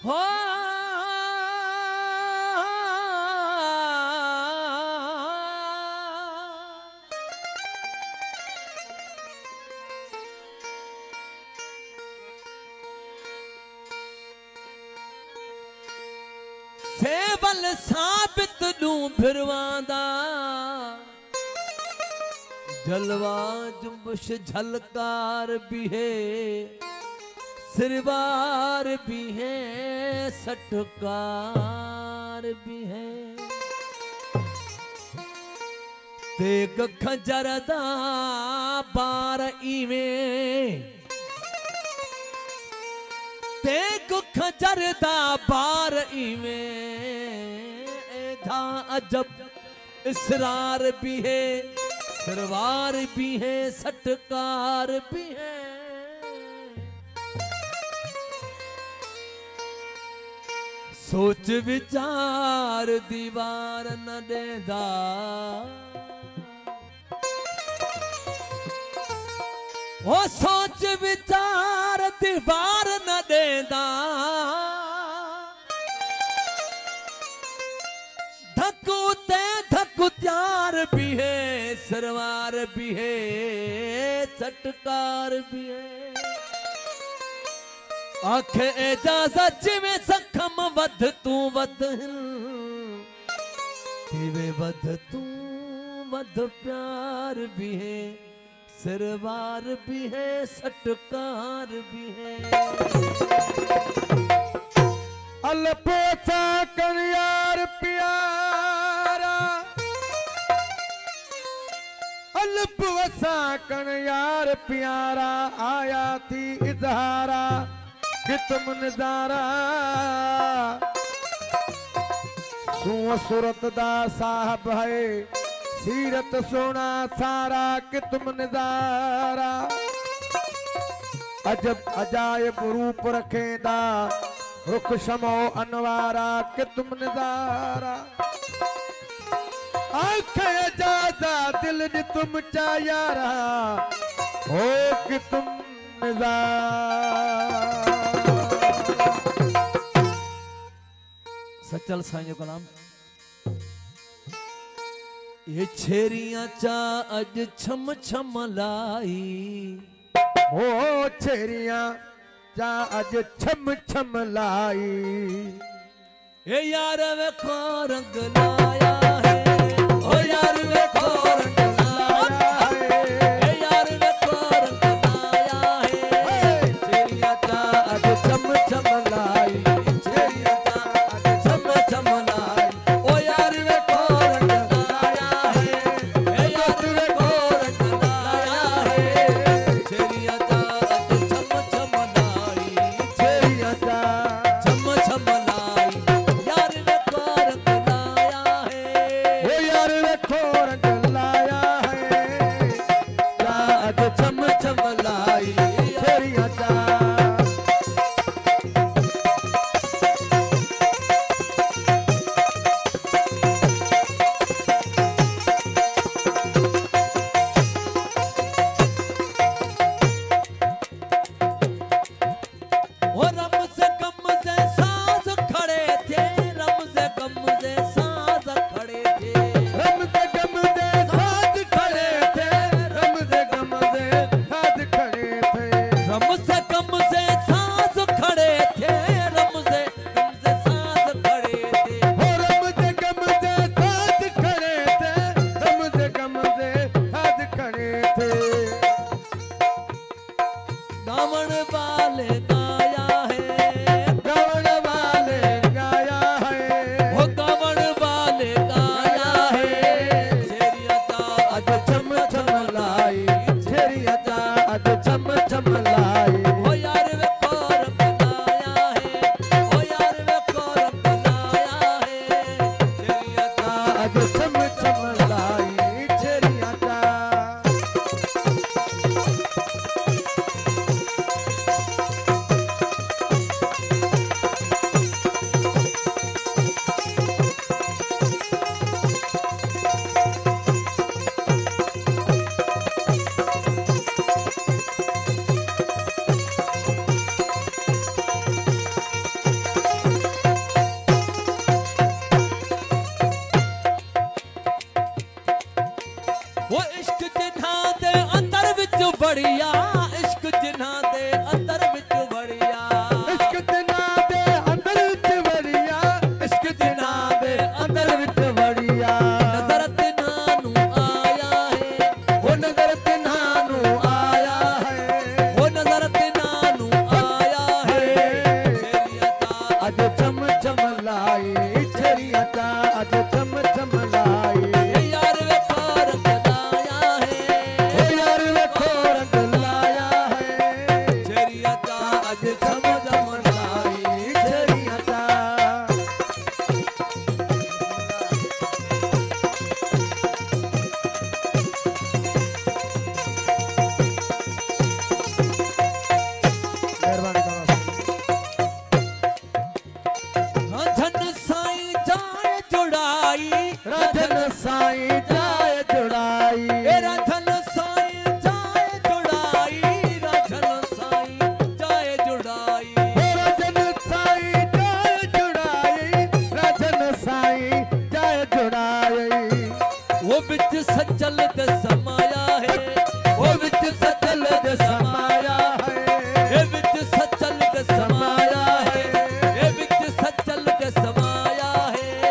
हो सेवल साबित नू फिरवांदा जलवा जुम्बश झलकार भी है सिरवार भी है सटकार भी है तेग खजरदा बार इवें तेग खजरदा बार इवें एधा अजब इसरार भी है सरवार भी है सटकार भी है सोच विचार दीवार न देदा ओ सोच विचार दीवार न देदा धक्कू ते धक्कू त्यार भी है सरवार भी है सटकार भी है आख इजाजत जिवें सखम वध तू वध तिवे वध तू वध प्यार भी है सिरवार भी है सटकार भी है अलपोसा कर यार प्यारा अलपोसा कर यार प्यारा आया थी इजहारा कि तुम नजारा सूरत दा साहब है सीरत सोना सारा कि तुम नजारा अजब अजायब रूप रखेंदा रुख शमो अनवारा कि तुम नजारा आंखें जादा दिल ने तुम चायारा हो कि तुम नजारा सचल साईं जो कलाम ये छेरियां चा अज छम छम लाई हो छेरियां चा अज छम छम लाई ये यार वे को रंग लाया है ओ यार वे को रंग लाया है ये यार वे को रंग लाया है छेरियां चा अज छम छम लाई छेरियां चा अज छम छम लाई ओ यार वे को रंग लाया है ये यार वे को रंग लाया है छेरियां चा अज छम छम लाई छेरियां चा छम छम लाई यार वे को रंग लाया है ओ यार देखो रंग लाया है चा अज छम छम लाई छेरियां चा वो रम से कम से सांस खड़े थे रम से कम से सांस खड़े थे रम दे गम दे साथ खड़े थे रम दे गम दे साथ खड़े थे रम से कम से सांस खड़े थे रम से कम से सांस खड़े थे हो रम दे गम दे साथ खड़े थे रम दे गम दे साथ खड़े थे गावण वाले गाया है गावण वाले गाया है वो गावण वाले गाया है छेरियां चा अज छम छम लाई छेरियां चा अज छम छम लाई ओ यार वे को रंग लाया है ओ यार वे को रंग लाया है छेरियां चा अज छम छम लाई छेरियां चा अज छम छम लाई छेरिया चा राधन साईं जाए जुड़ाई राधन साईं जाए जुड़ाई राधन साईं जाए जुड़ाई राधन साईं जाए जुड़ाई राधन साईं जाए जुड़ाई राधन साईं जाए जुड़ाई वो बिच सचल दे समाया है वो बिच सचल दे समाया है बिच सचल दे समाया है बिच सचल दे समाया है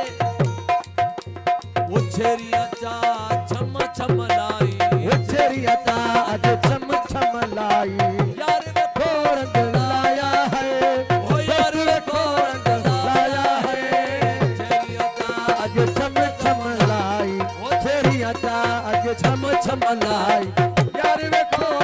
वो छेरिया चा छम छम लाई छेरिया चा अज छम छम लाई यार वे रंग लाया है ओ यार वे रंग लाया है छेरिया चा अज छम छम लाई छेरिया चा अज छम छम लाई यार वे